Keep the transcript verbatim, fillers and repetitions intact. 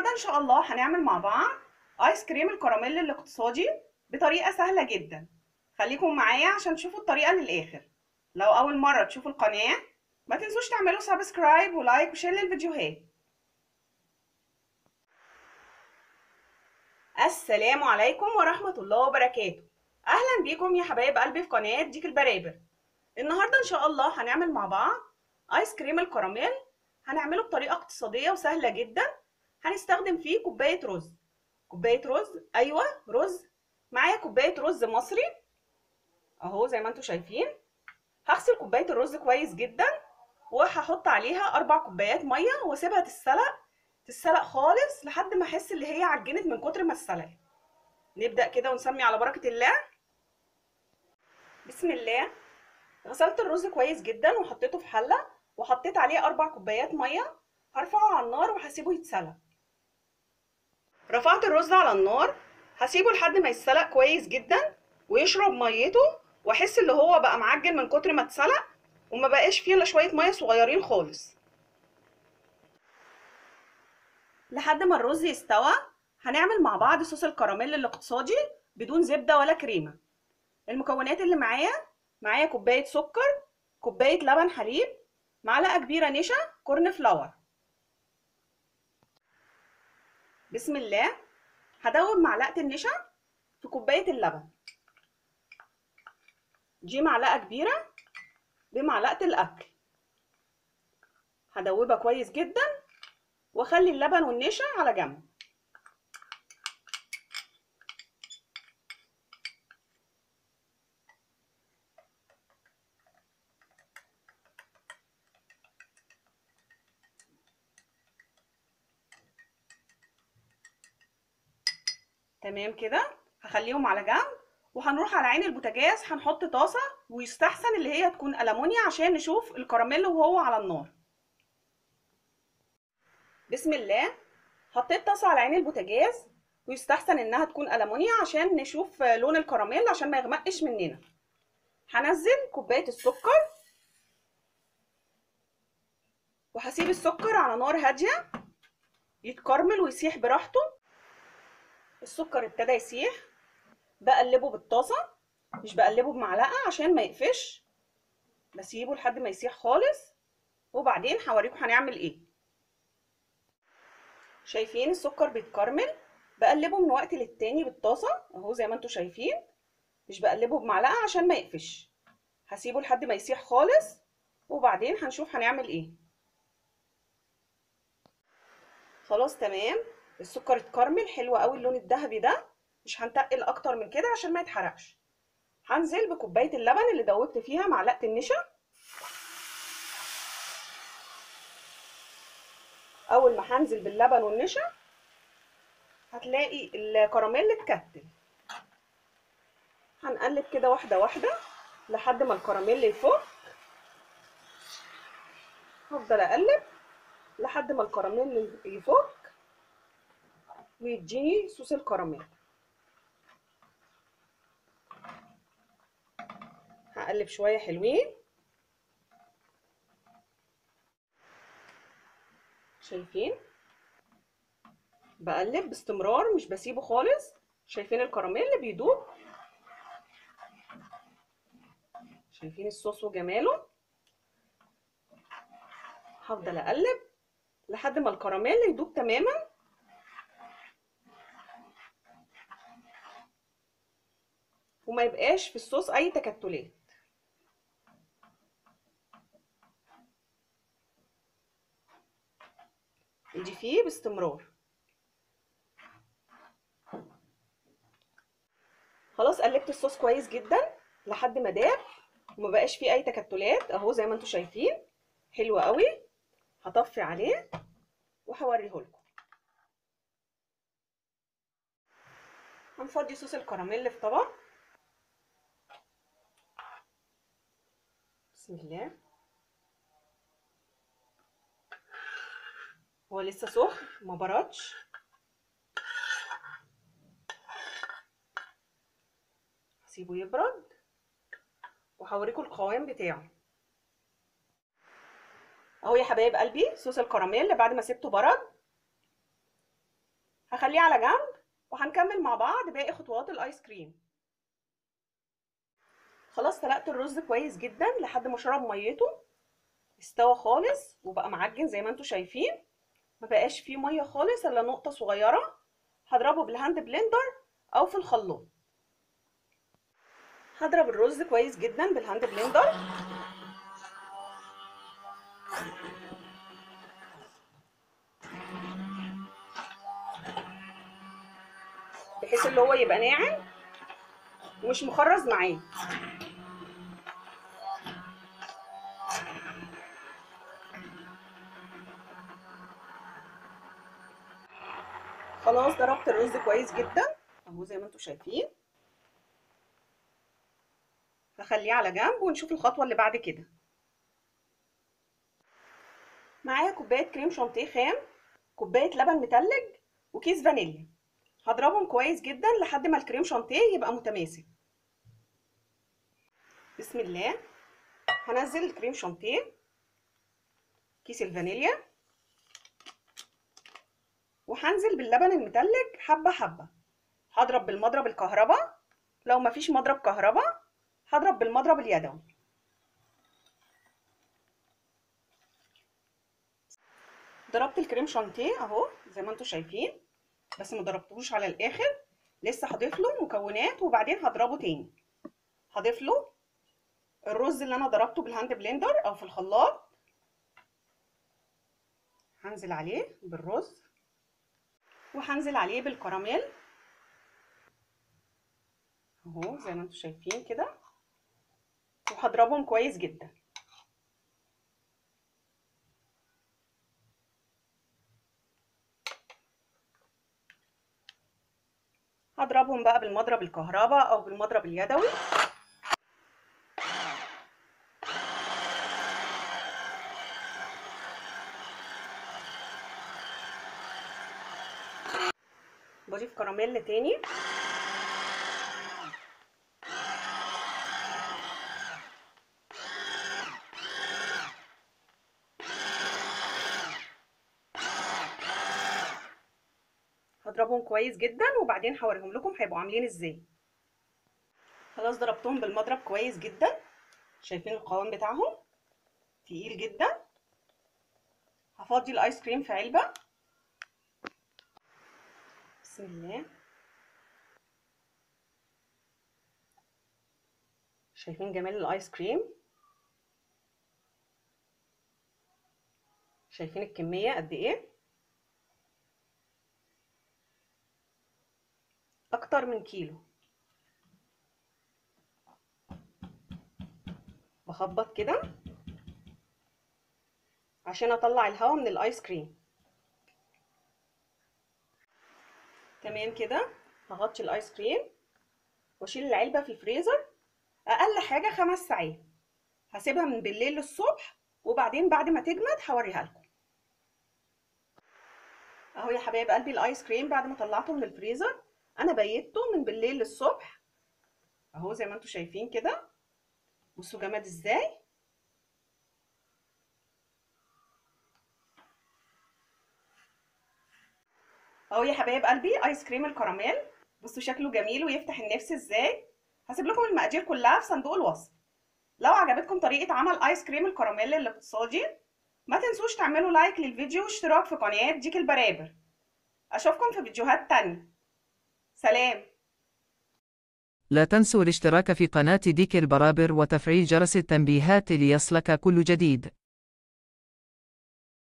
النهارده ان شاء الله هنعمل مع بعض ايس كريم الكراميل الاقتصادي بطريقه سهله جدا. خليكم معايا عشان تشوفوا الطريقه للاخر. لو اول مره تشوفوا القناه ما تنسوش تعملوا سبسكرايب ولايك وشير للفيديوهات. السلام عليكم ورحمه الله وبركاته. اهلا بيكم يا حبايب قلبي في قناه ديك البرابر. النهارده ان شاء الله هنعمل مع بعض ايس كريم الكراميل. هنعمله بطريقه اقتصاديه وسهله جدا. هنستخدم فيه كوبايه رز. كوبايه رز، ايوه رز. معايا كوبايه رز مصري اهو زي ما انتم شايفين. هغسل كوبايه الرز كويس جدا وهحط عليها اربع كوبايات ميه واسيبها تتسلق تتسلق خالص لحد ما احس ان هي عجنت من كتر ما اتسلقت. نبدا كده ونسمي على بركه الله. بسم الله. غسلت الرز كويس جدا وحطيته في حله وحطيت عليه اربع كوبايات ميه. هرفعه على النار وهسيبه يتسلق. رفعت الرز على النار، هسيبه لحد ما يتسلق كويس جدا ويشرب ميته واحس ان هو بقى معجن من كتر ما اتسلق وما بقاش فيه الا شويه ميه صغيرين خالص. لحد ما الرز يستوى هنعمل مع بعض صوص الكراميل الاقتصادي بدون زبده ولا كريمه. المكونات اللي معايا معايا كوبايه سكر، كوبايه لبن حليب، معلقه كبيره نشا كورن فلاور. بسم الله. هدوب معلقه النشا في كوبايه اللبن. دي معلقه كبيره بمعلقه الاكل. هدوبها كويس جدا واخلي اللبن والنشا على جنب. تمام كده هخليهم على جنب وهنروح على عين البوتاجاز. هنحط طاسه ويستحسن اللي هي تكون ألمونيا عشان نشوف الكراميل وهو على النار. بسم الله. حطيت طاسه على عين البوتاجاز ويستحسن انها تكون ألمونيا عشان نشوف لون الكراميل عشان ما يغمقش مننا. هنزل كوبايه السكر وهسيب السكر على نار هاديه يتكرمل ويسيح براحته. السكر ابتدى يسيح، بقلبه بالطاسه مش بقلبه بمعلقه عشان ما يقفش، بسيبه لحد ما يسيح خالص وبعدين هوريكم هنعمل ايه. شايفين السكر بيتكرمل، بقلبه من وقت للتاني بالطاسه اهو زي ما انتم شايفين، مش بقلبه بمعلقه عشان ما يقفش. هسيبه لحد ما يسيح خالص وبعدين هنشوف هنعمل ايه. خلاص تمام، السكر اتكرمل حلو قوي اللون الذهبي ده. مش هنتقل اكتر من كده عشان ما يتحرقش. هنزل بكوبايه اللبن اللي دوبت فيها معلقه النشا. اول ما هنزل باللبن والنشا هتلاقي الكراميل اتكتل. هنقلب كده واحده واحده لحد ما الكراميل يفك. هفضل اقلب لحد ما الكراميل يفك ويديني صوص الكراميل. هقلب شويه حلوين. شايفين بقلب باستمرار مش بسيبه خالص. شايفين الكراميل بيدوب، شايفين الصوص وجماله. هفضل اقلب لحد ما الكراميل يدوب تماما وما يبقاش في الصوص اي تكتلات. ادي فيه باستمرار. خلاص قلبت الصوص كويس جدا لحد ما داب وما بقاش فيه اي تكتلات اهو زي ما انتم شايفين. حلو قوي. هطفي عليه وهوريه لكم. هنفضي صوص الكراميل في طبق. بسم الله. هو لسه سخن ما بردش. هسيبه يبرد وهوريكم القوام بتاعه اهو يا حبايب قلبي. صوص الكراميل بعد ما سبته برد هخليه على جنب وهنكمل مع بعض باقي خطوات الايس كريم. خلاص سلقت الرز كويس جدا لحد ما شرب ميته، استوى خالص وبقى معجن زي ما انتم شايفين، ما بقاش فيه ميه خالص الا نقطه صغيره. هضربه بالهاند بلندر او في الخلاط. هضرب الرز كويس جدا بالهاند بلندر بحيث اللي هو يبقى ناعم ومش مخرز معاه. خلاص ضربت الرز كويس جدا اهو زي ما انتم شايفين. هخليه على جنب ونشوف الخطوه اللي بعد كده. معايا كوبايه كريم شانتيه خام، كوبايه لبن متلج، وكيس فانيليا. هضربهم كويس جدا لحد ما الكريم شانتيه يبقى متماسك. بسم الله. هنزل الكريم شانتيه، كيس الفانيليا، وهنزل باللبن المتلج حبه حبه. هضرب بالمضرب الكهرباء، لو مفيش مضرب كهرباء هضرب بالمضرب اليدوي. ضربت الكريم شانتيه اهو زي ما انتم شايفين، بس ما ضربتهوش على الاخر، لسه هضيف له مكونات وبعدين هضربه تاني. هضيف له الرز اللي انا ضربته بالهاند بلندر او في الخلاط، هنزل عليه بالرز وهنزل عليه بالكراميل اهو زي ما انتم شايفين كده، وهضربهم كويس جدا. هضربهم بقى بالمضرب الكهرباء او بالمضرب اليدوي. بضيف كراميل تاني. هضربهم كويس جدا وبعدين هوريهم لكم هيبقوا عاملين ازاي. خلاص ضربتهم بالمضرب كويس جدا، شايفين القوام بتاعهم تقيل جدا. هفضي الايس كريم في علبه. بسم الله. شايفين جمال الايس كريم؟ شايفين الكميه قد ايه؟ اكتر من كيلو. بخبط كده عشان اطلع الهواء من الايس كريم. تمام كده. هغطي الايس كريم واشيل العلبه في الفريزر اقل حاجه خمس ساعات. هسيبها من بالليل للصبح وبعدين بعد ما تجمد هوريها لكم. اهو يا حبايب قلبي الايس كريم بعد ما طلعته من الفريزر انا بيته من بالليل للصبح اهو زي ما انتم شايفين كده. بصوا جمد ازاي. اهو يا حبايب قلبي ايس كريم الكراميل، بصوا شكله جميل ويفتح النفس ازاي. هسيب لكم المقادير كلها في صندوق الوصف. لو عجبتكم طريقه عمل ايس كريم الكراميل الاقتصادي ما تنسوش تعملوا لايك للفيديو واشتراك في قناه ديك البرابر. اشوفكم في فيديوهات تانية. سلام. لا تنسوا الاشتراك في قناة ديك البرابر وتفعيل جرس التنبيهات ليصلك كل جديد.